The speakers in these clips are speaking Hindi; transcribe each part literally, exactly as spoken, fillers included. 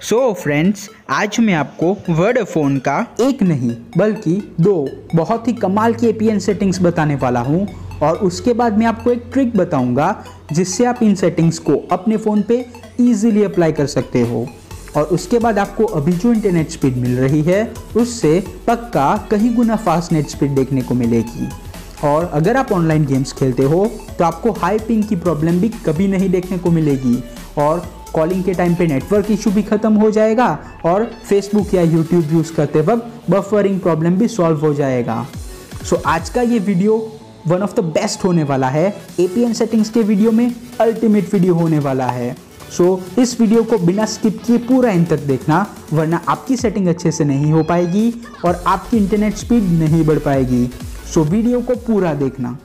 सो फ्रेंड्स, आज मैं आपको वोडाफोन का एक नहीं बल्कि दो बहुत ही कमाल की एपीएन सेटिंग्स बताने वाला हूं और उसके बाद मैं आपको एक ट्रिक बताऊंगा जिससे आप इन सेटिंग्स को अपने फ़ोन पे इजीली अप्लाई कर सकते हो। और उसके बाद आपको अभी जो इंटरनेट स्पीड मिल रही है उससे पक्का कहीं गुना फास्ट नेट स्पीड देखने को मिलेगी। और अगर आप ऑनलाइन गेम्स खेलते हो तो आपको हाई पिंग की प्रॉब्लम भी कभी नहीं देखने को मिलेगी और कॉलिंग के टाइम पे नेटवर्क इशू भी खत्म हो जाएगा और फेसबुक या यूट्यूब यूज़ करते वक्त बफरिंग प्रॉब्लम भी सॉल्व हो जाएगा। सो आज का ये video one of the best होने वाला है। एपीएन सेटिंग्स के वीडियो में अल्टीमेट वीडियो होने वाला है। सो so, इस वीडियो को बिना स्किप किए पूरा एंड तक देखना, वरना आपकी सेटिंग अच्छे से नहीं हो पाएगी और आपकी इंटरनेट स्पीड नहीं बढ़ पाएगी। सो so, वीडियो को पूरा देखना।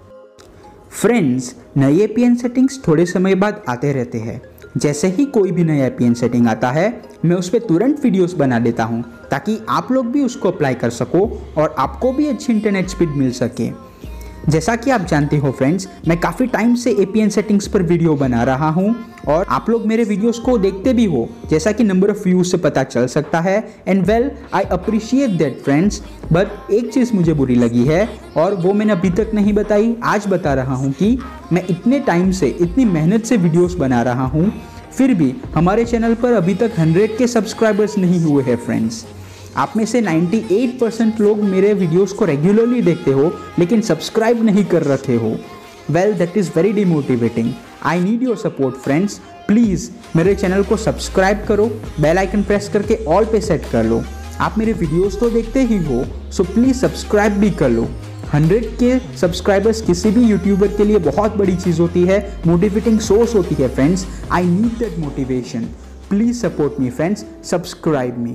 फ्रेंड्स, नई एपीएन सेटिंग्स थोड़े समय बाद आते रहते हैं। जैसे ही कोई भी नया एपीएन सेटिंग आता है मैं उस पर तुरंत वीडियोस बना देता हूँ ताकि आप लोग भी उसको अप्लाई कर सको और आपको भी अच्छी इंटरनेट स्पीड मिल सके। जैसा कि आप जानते हो फ्रेंड्स, मैं काफ़ी टाइम से एपीएन सेटिंग्स पर वीडियो बना रहा हूं और आप लोग मेरे वीडियोस को देखते भी हो, जैसा कि नंबर ऑफ व्यूज से पता चल सकता है। And well I appreciate that friends, but एक चीज़ मुझे बुरी लगी है और वो मैंने अभी तक नहीं बताई, आज बता रहा हूँ कि मैं इतने टाइम से इतनी मेहनत से वीडियोज़ बना रहा हूँ फिर भी हमारे चैनल पर अभी तक हंड्रेड के सब्सक्राइबर्स नहीं हुए हैं। फ्रेंड्स, आप में से अट्ठानवे परसेंट लोग मेरे वीडियोस को रेगुलरली देखते हो लेकिन सब्सक्राइब नहीं कर रखे हो। Well, that is very demotivating. I need your support friends. Please मेरे चैनल को सब्सक्राइब करो, बेल आइकन प्रेस करके ऑल पे सेट कर लो। आप मेरे वीडियोस तो देखते ही हो, सो प्लीज़ सब्सक्राइब भी कर लो। हंड्रेड के सब्सक्राइबर्स किसी भी यूट्यूबर के लिए बहुत बड़ी चीज़ होती है, मोटिवेटिंग सोर्स होती है friends. I need that motivation. Please support me friends, subscribe me.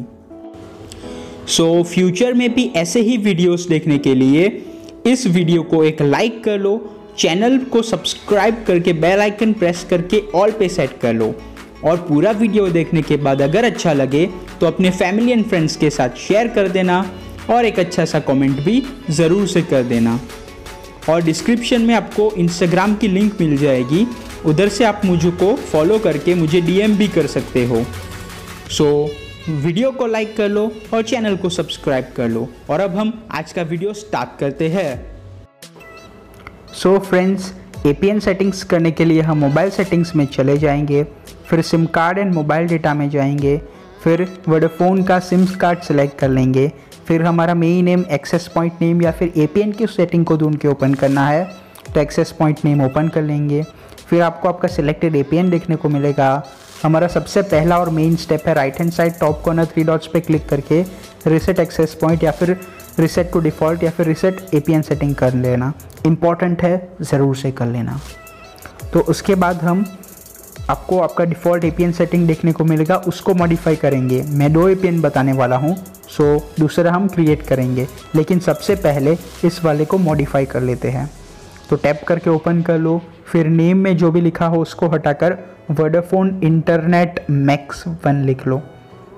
So so, future में भी ऐसे ही वीडियोस देखने के लिए इस वीडियो को एक लाइक कर लो, चैनल को सब्सक्राइब करके बेल आइकन प्रेस करके ऑल पे सेट कर लो और पूरा वीडियो देखने के बाद अगर अच्छा लगे तो अपने फैमिली एंड फ्रेंड्स के साथ शेयर कर देना और एक अच्छा सा कमेंट भी ज़रूर से कर देना। और डिस्क्रिप्शन में आपको इंस्टाग्राम की लिंक मिल जाएगी, उधर से आप मुझको फॉलो करके मुझे डीएम भी कर सकते हो। सो so, वीडियो को लाइक कर लो और चैनल को सब्सक्राइब कर लो। और अब हम आज का वीडियो स्टार्ट करते हैं। सो फ्रेंड्स, एपीएन सेटिंग्स करने के लिए हम मोबाइल सेटिंग्स में चले जाएंगे, फिर SIM card and mobile data में जाएंगे, फिर वोडाफोन का सिम कार्ड सेलेक्ट कर लेंगे, फिर हमारा main name, access point name या फिर एपीएन की सेटिंग को ढूंढ के ओपन करना है तो एक्सेस पॉइंट नेम ओपन कर लेंगे। फिर आपको आपका सिलेक्टेड एपीएन देखने को मिलेगा। हमारा सबसे पहला और मेन स्टेप है right hand side top corner three dots पे क्लिक करके रीसेट एक्सेस पॉइंट या फिर रीसेट टू डिफ़ॉल्ट या फिर रीसेट एपीएन सेटिंग कर लेना। इम्पॉर्टेंट है, ज़रूर से कर लेना। तो उसके बाद हम आपको आपका डिफ़ॉल्ट एपीएन सेटिंग देखने को मिलेगा, उसको मॉडिफाई करेंगे। मैं दो एपीएन बताने वाला हूँ, सो दूसरा हम क्रिएट करेंगे, लेकिन सबसे पहले इस वाले को मॉडिफाई कर लेते हैं। तो टैप करके ओपन कर लो, फिर नेम में जो भी लिखा हो उसको हटाकर वोडाफोन इंटरनेट मैक्स वन लिख लो।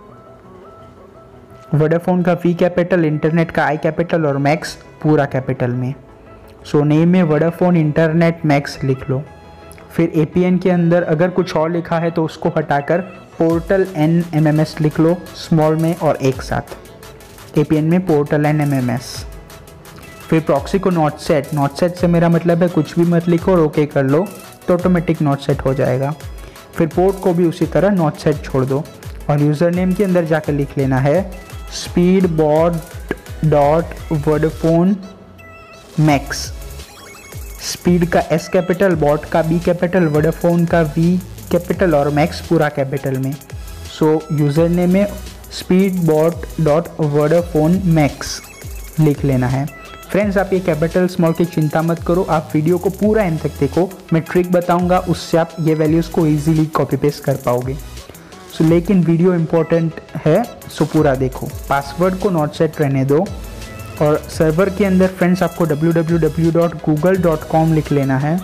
वोडाफोन का वी कैपिटल, इंटरनेट का आई कैपिटल और मैक्स पूरा कैपिटल में। सो नेम में वोडाफोन इंटरनेट मैक्स लिख लो। फिर एपीएन के अंदर अगर कुछ और लिखा है तो उसको हटाकर portal N M M S लिख लो, स्मॉल में और एक साथ। एपीएन में portal N M M S. फिर प्रॉक्सी को नॉट सेट, नॉट सेट से मेरा मतलब है कुछ भी मत लिखो और ओके कर लो तो ऑटोमेटिक नॉट सेट हो जाएगा। फिर पोर्ट को भी उसी तरह नॉट सेट छोड़ दो और यूज़र नेम के अंदर जाकर लिख लेना है speed bot dot Vodafone max. Speed का एस कैपिटल, बॉट का बी कैपिटल, वोडाफोन का वी कैपिटल और मैक्स पूरा कैपिटल में। सो यूज़र नेम में speed bot dot Vodafone max लिख लेना है। फ्रेंड्स, आप ये कैपिटल स्मॉल की चिंता मत करो, आप वीडियो को पूरा एंड तक देखो। मैं ट्रिक बताऊंगा, उससे आप ये वैल्यूज़ को इजीली कॉपी पेस्ट कर पाओगे। सो so, लेकिन वीडियो इंपॉर्टेंट है, सो पूरा देखो। पासवर्ड को नॉट सेट रहने दो और सर्वर के अंदर फ्रेंड्स आपको W W W dot Google dot com लिख लेना है।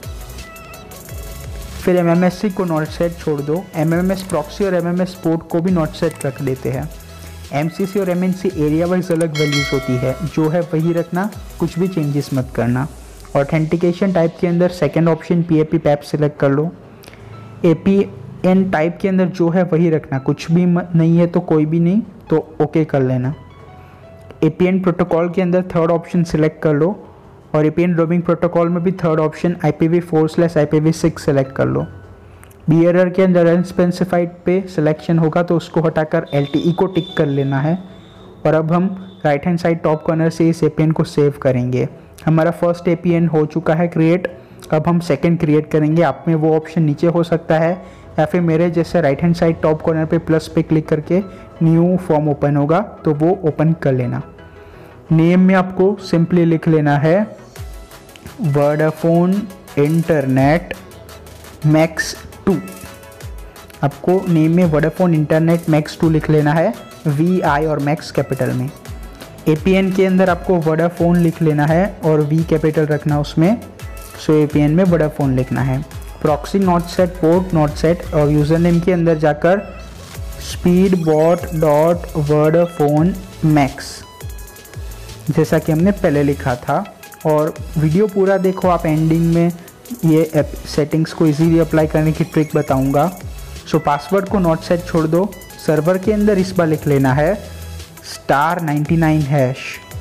फिर एम एम एस सी को नॉट सेट छोड़ दो। एम एम एस प्रॉक्सी और एम एम एस पोर्ट को भी नॉट सेट रख देते हैं। एमसीसी और एमएनसी एरिया वाइज अलग वैल्यूज़ होती है, जो है वही रखना, कुछ भी चेंजेस मत करना। ऑथेंटिकेशन टाइप के अंदर second option PAP pap select कर लो। एपी एन टाइप के अंदर जो है वही रखना, कुछ भी नहीं है तो कोई भी नहीं, तो ओके कर लेना। एपीएन प्रोटोकॉल के अंदर थर्ड ऑप्शन सिलेक्ट कर लो और एपीएन रोमिंग प्रोटोकॉल में भी third option I P V four slash I P V six select कर लो। बीएरआर के अंदर अनस्पेसिफाइड पे सिलेक्शन होगा तो उसको हटाकर एल टी ई को टिक कर लेना है। और अब हम right hand side top corner से इस एपीएन को सेव करेंगे। हमारा फर्स्ट एपीएन हो चुका है क्रिएट, अब हम सेकंड क्रिएट करेंगे। आप में वो ऑप्शन नीचे हो सकता है या फिर मेरे जैसे right hand side top corner पे प्लस पे क्लिक करके न्यू फॉर्म ओपन होगा तो वो ओपन कर लेना। नेम में आपको सिंपली लिख लेना है वोडाफोन इंटरनेट मैक्स टू। आपको नेम में वोडाफोन इंटरनेट मैक्स टू लिख लेना है, वी आई और मैक्स कैपिटल में। एपीएन के अंदर आपको वोडाफोन लिख लेना है और वी कैपिटल रखना उसमें, सो एपीएन में वोडाफोन लिखना है। Proxy not set, port not set और यूज़र नेम के अंदर जाकर speed bot dot Vodafone max जैसा कि हमने पहले लिखा था। और वीडियो पूरा देखो, आप एंडिंग में ये सेटिंग्स को इजीली अप्लाई करने की ट्रिक बताऊंगा। सो पासवर्ड को नॉट सेट छोड़ दो, सर्वर के अंदर इस बार लिख लेना है star ninety nine hash,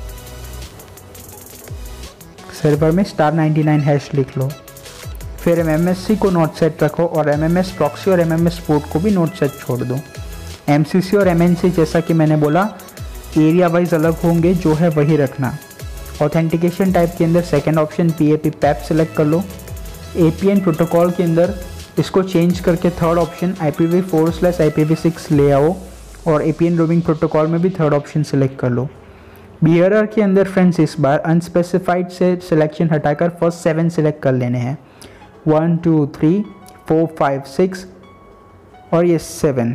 server में स्टार नाइन्टी नाइन हैश लिख लो। फिर एमएमएससी को नॉट सेट रखो और एमएमएस प्रॉक्सी और एमएमएस पोर्ट को भी नॉट सेट छोड़ दो। एमसीसी और एमएनसी जैसा कि मैंने बोला एरिया वाइज अलग होंगे, जो है वही रखना। ऑथेंटिकेशन टाइप के अंदर second option PAP pap select कर लो। एपीएन प्रोटोकॉल के अंदर इसको चेंज करके third option I P V four slash I P V six ले आओ और एपीएन रोमिंग प्रोटोकॉल में भी थर्ड ऑप्शन सेलेक्ट कर लो। बीआरआर के अंदर फ्रेंड्स इस बार अनस्पेसिफाइड से सिलेक्शन हटाकर फर्स्ट सेवन सेलेक्ट कर लेने हैं, one two three four five six और ये सेवन।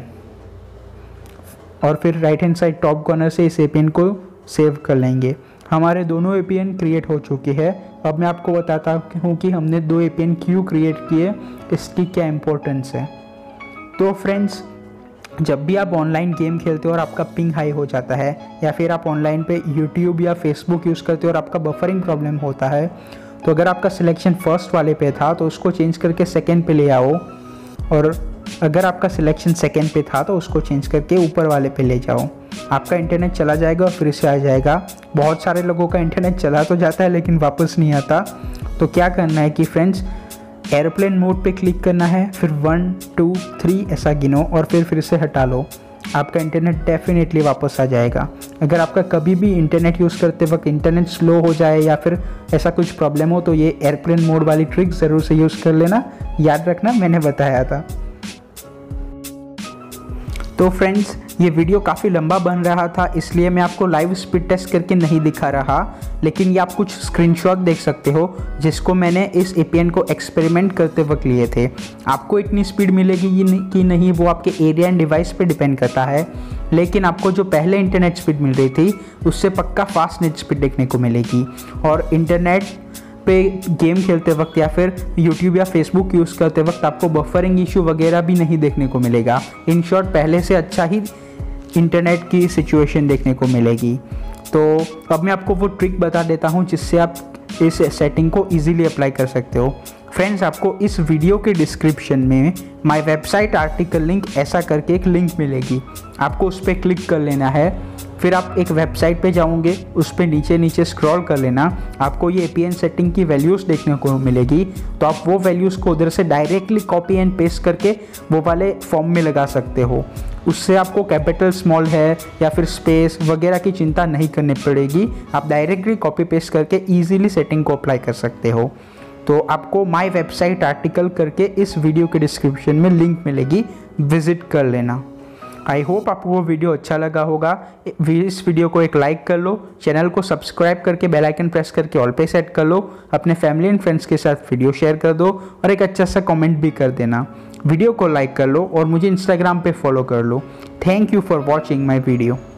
और फिर right hand side top corner से इस एपीएन को सेव कर लेंगे। हमारे दोनों एपीएन क्रिएट हो चुके हैं। अब मैं आपको बताता हूँ कि हमने दो एपीएन क्यों क्रिएट किए, इसकी क्या इम्पोर्टेंस है। तो फ्रेंड्स, जब भी आप ऑनलाइन गेम खेलते हो और आपका पिंग हाई हो जाता है या फिर आप ऑनलाइन पे यूट्यूब या फेसबुक यूज़ करते हो और आपका बफरिंग प्रॉब्लम होता है, तो अगर आपका सिलेक्शन फर्स्ट वाले पे था तो उसको चेंज करके सेकेंड पे ले आओ, और अगर आपका सिलेक्शन सेकेंड पे था तो उसको चेंज करके ऊपर वाले पे ले जाओ। आपका इंटरनेट चला जाएगा और फिर से आ जाएगा। बहुत सारे लोगों का इंटरनेट चला तो जाता है लेकिन वापस नहीं आता। तो क्या करना है कि फ्रेंड्स, एयरप्लेन मोड पे क्लिक करना है, फिर वन टू थ्री ऐसा गिनो और फिर फिर से हटा लो। आपका इंटरनेट डेफिनेटली वापस आ जाएगा। अगर आपका कभी भी इंटरनेट यूज़ करते वक्त इंटरनेट स्लो हो जाए या फिर ऐसा कुछ प्रॉब्लम हो तो ये एयरप्लेन मोड वाली ट्रिक ज़रूर से यूज़ कर लेना। याद रखना, मैंने बताया था। तो फ्रेंड्स, ये वीडियो काफ़ी लंबा बन रहा था, इसलिए मैं आपको लाइव स्पीड टेस्ट करके नहीं दिखा रहा, लेकिन ये आप कुछ स्क्रीनशॉट देख सकते हो जिसको मैंने इस एपीएन को एक्सपेरिमेंट करते वक्त लिए थे। आपको इतनी स्पीड मिलेगी कि नहीं वो आपके एरिया एंड डिवाइस पे डिपेंड करता है, लेकिन आपको जो पहले इंटरनेट स्पीड मिल रही थी उससे पक्का फास्ट नेट स्पीड देखने को मिलेगी। और इंटरनेट पे गेम खेलते वक्त या फिर यूट्यूब या फेसबुक यूज़ करते वक्त आपको बफरिंग इशू वगैरह भी नहीं देखने को मिलेगा। इन शॉर्ट, पहले से अच्छा ही इंटरनेट की सिचुएशन देखने को मिलेगी। तो अब मैं आपको वो ट्रिक बता देता हूँ जिससे आप इस सेटिंग को इजीली अप्लाई कर सकते हो। फ्रेंड्स, आपको इस वीडियो के डिस्क्रिप्शन में माय वेबसाइट आर्टिकल लिंक ऐसा करके एक लिंक मिलेगी, आपको उस पर क्लिक कर लेना है। फिर आप एक वेबसाइट पे जाओगे, उस पर नीचे नीचे स्क्रॉल कर लेना, आपको ये एपीएन सेटिंग की वैल्यूज़ देखने को मिलेगी। तो आप वो वैल्यूज़ को उधर से डायरेक्टली कॉपी एंड पेस्ट करके वो वाले फॉर्म में लगा सकते हो। उससे आपको कैपिटल स्मॉल है या फिर स्पेस वगैरह की चिंता नहीं करनी पड़ेगी। आप डायरेक्टली कॉपी पेस्ट करके ईजिली सेटिंग को अप्लाई कर सकते हो। तो आपको माय वेबसाइट आर्टिकल करके इस वीडियो के डिस्क्रिप्शन में लिंक मिलेगी, विजिट कर लेना। आई होप आपको वो वीडियो अच्छा लगा होगा। इस वीडियो को एक लाइक कर लो, चैनल को सब्सक्राइब करके बेल आइकन प्रेस करके ऑल पे सेट कर लो, अपने फैमिली एंड फ्रेंड्स के साथ वीडियो शेयर कर दो और एक अच्छा सा कमेंट भी कर देना। वीडियो को लाइक कर लो और मुझे इंस्टाग्राम पे फॉलो कर लो। Thank you for watching my video.